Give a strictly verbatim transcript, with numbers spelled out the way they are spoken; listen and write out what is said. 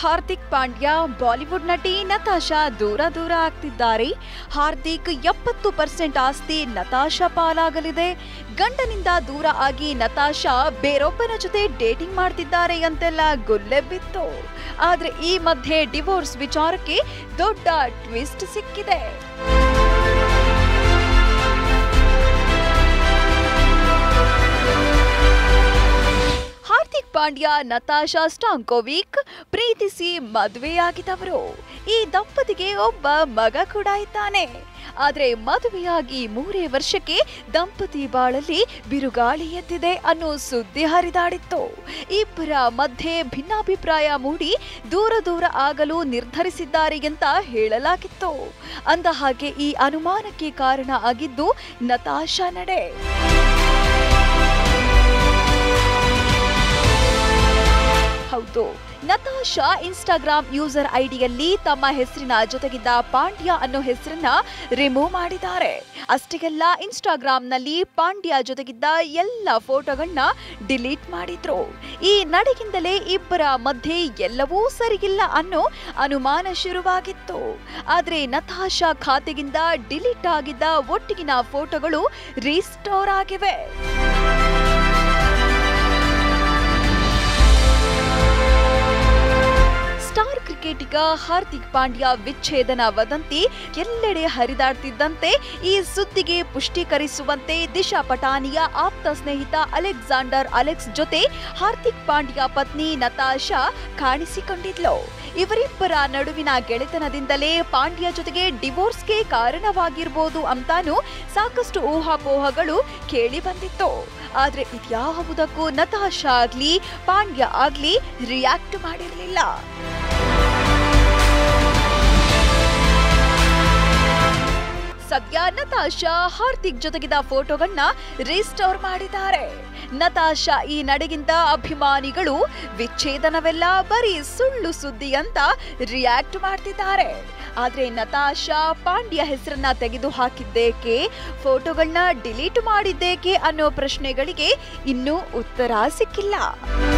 ಹಾರ್ದಿಕ್ ಪಾಂಡ್ಯ ಬಾಲಿವುಡ್ ನಟಿ ನತಾಶಾ ದೂರ ದೂರ ಆಗ್ತಿದ್ದಾರೆ. ಹಾರ್ದಿಕ್ ಎಪ್ಪತ್ತು ಪರ್ಸೆಂಟ್ ಆಸ್ತಿ ನತಾಶಾ ಪಾಲಾಗಲಿದೆ. ಗಂಡನಿಂದ ದೂರ ಆಗಿ ನತಾಶಾ ಬೇರೊಬ್ಬನ ಜೊತೆ ಡೇಟಿಂಗ್ ಮಾಡ್ತಿದ್ದಾರೆ ಅಂತೆಲ್ಲ ಗುಲ್ಲೆಬ್ಬಿತ್ತು. ಆದ್ರೆ ಈ ಮಧ್ಯೆ ಡಿವೋರ್ಸ್ ವಿಚಾರಕ್ಕೆ ದೊಡ್ಡ ಟ್ವಿಸ್ಟ್ ಸಿಕ್ಕಿದೆ. ಹಾರ್ದಿಕ್ ಪಾಂಡ್ಯ ನತಾಶಾ ಸ್ಟಾಂಕೋವಿಕ್ ಪ್ರೀತಿಸಿ ಮದುವೆಯಾಗಿದ್ದವರು. ಈ ದಂಪತಿಗೆ ಒಬ್ಬ ಮಗ ಕೂಡ ಇದ್ದಾನೆ. ಆದ್ರೆ ಮದುವೆಯಾಗಿ ಮೂರೇ ವರ್ಷಕ್ಕೆ ದಂಪತಿ ಬಾಳಲ್ಲಿ ಬಿರುಗಾಳಿ ಎದ್ದಿದೆ ಅನ್ನೋ ಸುದ್ದಿ ಹರಿದಾಡಿತ್ತು. ಇಬ್ಬರ ಮಧ್ಯೆ ಭಿನ್ನಾಭಿಪ್ರಾಯ ಮೂಡಿ ದೂರ ದೂರ ಆಗಲು ನಿರ್ಧರಿಸಿದ್ದಾರೆ ಅಂತ ಹೇಳಲಾಗಿತ್ತು. ಅಂದ ಹಾಗೆ ಈ ಅನುಮಾನಕ್ಕೆ ಕಾರಣ ಆಗಿದ್ದು ನತಾಶಾ ನಡೆ. ಹೌದು, ನತಾಶಾ ಇನ್ಸ್ಟಾಗ್ರಾಮ್ ಯೂಸರ್ ಐಡಿಯಲ್ಲಿ ತಮ್ಮ ಹೆಸರಿನ ಜೊತೆಗಿದ್ದ ಪಾಂಡ್ಯ ಅನ್ನೋ ಹೆಸರನ್ನ ರಿಮೂವ್ ಮಾಡಿದ್ದಾರೆ. ಅಷ್ಟೇ ಅಲ್ಲ, ಇನ್ಸ್ಟಾಗ್ರಾಮ್ನಲ್ಲಿ ಪಾಂಡ್ಯ ಜೊತೆಗಿದ್ದ ಎಲ್ಲ ಫೋಟೋಗಳನ್ನ ಡಿಲೀಟ್ ಮಾಡಿದ್ರು. ಈ ನಡೆಯಿಂದಲೇ ಇಬ್ಬರ ಮಧ್ಯೆ ಎಲ್ಲವೂ ಸರಿಯಿಲ್ಲ ಅನ್ನೋ ಅನುಮಾನ ಶುರುವಾಗಿತ್ತು. ಆದ್ರೆ ನತಾಶಾ ಖಾತೆಗಿಂದ ಡಿಲೀಟ್ ಆಗಿದ್ದ ಒಟ್ಟಿಗಿನ ಫೋಟೋಗಳು ರೀಸ್ಟೋರ್ ಆಗಿವೆ. ಸ್ಟಾರ್ ಕ್ರಿಕೆಟಿಗ ಹಾರ್ದಿಕ್ ಪಾಂಡ್ಯ ವಿಚ್ಛೇದನ ವದಂತಿ ಎಲ್ಲೆಡೆ ಹರಿದಾಡ್ತಿದ್ದಂತೆ ಈ ಸುದ್ದಿಗೆ ಪುಷ್ಟೀಕರಿಸುವಂತೆ ದಿಶಾ ಪಟಾನಿಯ ಆಪ್ತ ಸ್ನೇಹಿತ ಅಲೆಕ್ಸಾಂಡರ್ ಅಲೆಕ್ಸ್ ಜೊತೆ ಹಾರ್ದಿಕ್ ಪಾಂಡ್ಯ ಪತ್ನಿ ನತಾಶಾ ಕಾಣಿಸಿಕೊಂಡಿದ್ಲು. ಇವರಿಬ್ಬರ ನಡುವಿನ ಗೆಳೆತನದಿಂದಲೇ ಪಾಂಡ್ಯ ಜೊತೆಗೆ ಡಿವೋರ್ಸ್ಗೆ ಕಾರಣವಾಗಿರ್ಬೋದು ಅಂತಾನೂ ಸಾಕಷ್ಟು ಊಹಾಪೋಹಗಳು ಕೇಳಿ ಬಂದಿತ್ತು. ಆದ್ರೆ ಇದ್ಯಾವುದಕ್ಕೂ ನತಾಶಾ ಆಗ್ಲಿ ಪಾಂಡ್ಯ ಆಗ್ಲಿ ರಿಯಾಕ್ಟ್ ಮಾಡಿರಲಿಲ್ಲ. ಸದ್ಯ ನತಾಶಾ ಹಾರ್ದಿಕ್ ಜೊತೆಗಿದ್ದ ಫೋಟೋಗಳನ್ನ ರೀಸ್ಟೋರ್ ಮಾಡಿದ್ದಾರೆ. ನತಾಶಾ ಈ ನಡೆಗಿಂತ ಅಭಿಮಾನಿಗಳು ವಿಚ್ಛೇದನವೆಲ್ಲ ಬರೀ ಸುಳ್ಳು ಸುದ್ದಿ ಅಂತ ರಿಯಾಕ್ಟ್ ಮಾಡ್ತಿದ್ದಾರೆ. ಆದ್ರೆ ನತಾಶಾ ಪಾಂಡ್ಯ ಹೆಸರನ್ನ ತೆಗೆದು ಹಾಕಿದ್ದೇಕೆ, ಫೋಟೋಗಳನ್ನ ಡಿಲೀಟ್ ಮಾಡಿದ್ದೇಕೆ ಅನ್ನೋ ಪ್ರಶ್ನೆಗಳಿಗೆ ಇನ್ನೂ ಉತ್ತರ ಸಿಕ್ಕಿಲ್ಲ.